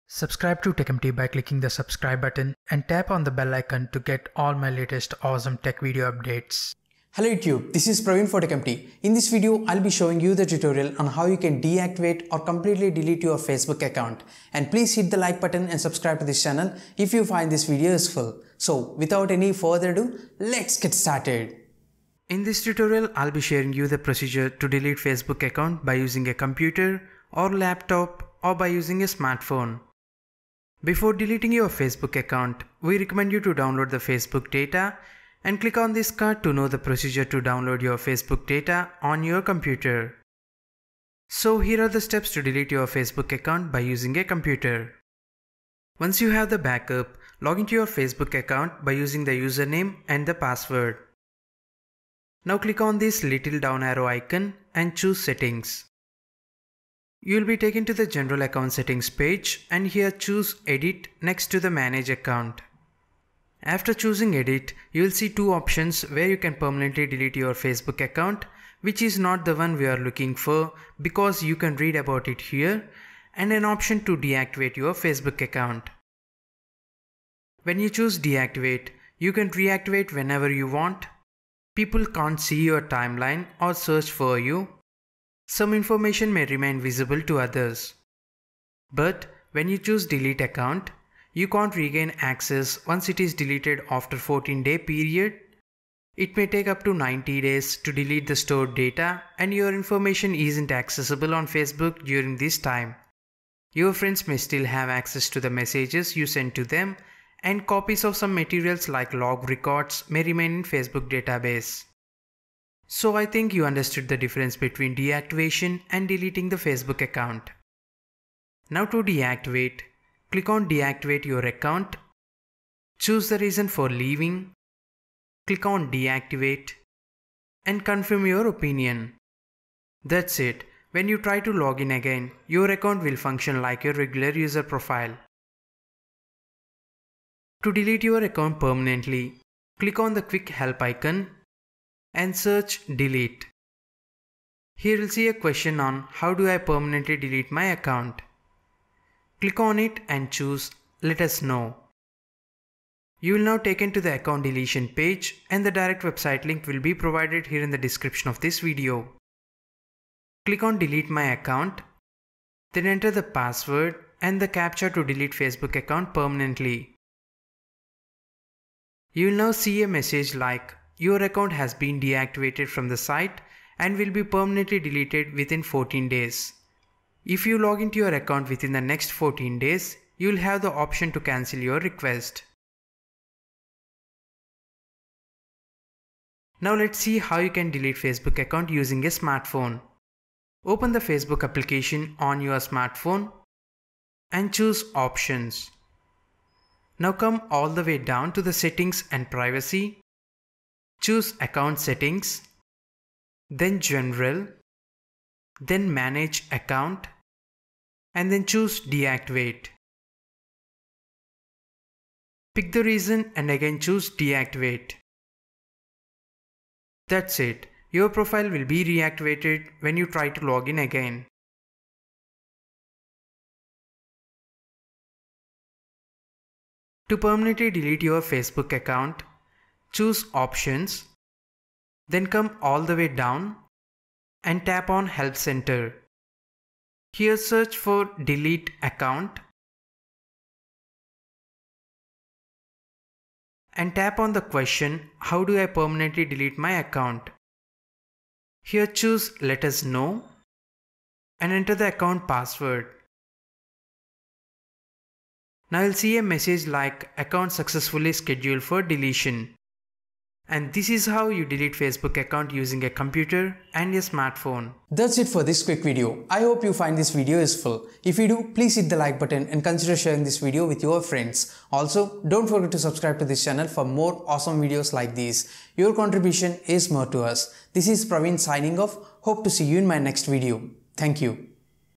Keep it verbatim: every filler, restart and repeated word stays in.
Subscribe to TechEmpty by clicking the subscribe button and tap on the bell icon to get all my latest awesome tech video updates. Hello YouTube, this is Praveen for TechEmpty. In this video, I'll be showing you the tutorial on how you can deactivate or completely delete your Facebook account. And please hit the like button and subscribe to this channel if you find this video useful. So without any further ado, let's get started. In this tutorial, I'll be sharing you the procedure to delete Facebook account by using a computer or laptop or by using a smartphone. Before deleting your Facebook account, we recommend you to download the Facebook data and click on this card to know the procedure to download your Facebook data on your computer. So here are the steps to delete your Facebook account by using a computer. Once you have the backup, log into your Facebook account by using the username and the password. Now click on this little down arrow icon and choose Settings. You will be taken to the General Account Settings page and here choose Edit next to the Manage Account. After choosing Edit, you will see two options where you can permanently delete your Facebook account, which is not the one we are looking for because you can read about it here, and an option to deactivate your Facebook account. When you choose Deactivate, you can reactivate whenever you want. People can't see your timeline or search for you. Some information may remain visible to others. But when you choose Delete Account, you can't regain access once it is deleted after fourteen day period. It may take up to ninety days to delete the stored data and your information isn't accessible on Facebook during this time. Your friends may still have access to the messages you sent to them and copies of some materials like log records may remain in Facebook database. So I think you understood the difference between deactivation and deleting the Facebook account. Now to deactivate, click on Deactivate your account, choose the reason for leaving, click on Deactivate and confirm your opinion. That's it. When you try to log in again, your account will function like your regular user profile. To delete your account permanently, click on the Quick Help icon and search Delete. Here you'll see a question on how do I permanently delete my account. Click on it and choose Let us know. You will now taken to the account deletion page and the direct website link will be provided here in the description of this video. Click on Delete my account, then enter the password and the captcha to delete Facebook account permanently. You will now see a message like your account has been deactivated from the site and will be permanently deleted within fourteen days. If you log into your account within the next fourteen days, you will have the option to cancel your request. Now let's see how you can delete Facebook account using a smartphone. Open the Facebook application on your smartphone and choose Options. Now come all the way down to the Settings and Privacy. Choose Account Settings, then General, then Manage Account, and then choose Deactivate. Pick the reason and again choose Deactivate. That's it. Your profile will be reactivated when you try to log in again. To permanently delete your Facebook account, choose Options, then come all the way down and tap on Help Center. Here search for Delete Account and tap on the question How do I permanently delete my account? Here choose Let us know and enter the account password. Now you'll see a message like Account successfully scheduled for deletion. And this is how you delete Facebook account using a computer and a smartphone. That's it for this quick video. I hope you find this video useful. If you do, please hit the like button and consider sharing this video with your friends. Also, don't forget to subscribe to this channel for more awesome videos like these. Your contribution is more to us. This is Praveen signing off. Hope to see you in my next video. Thank you.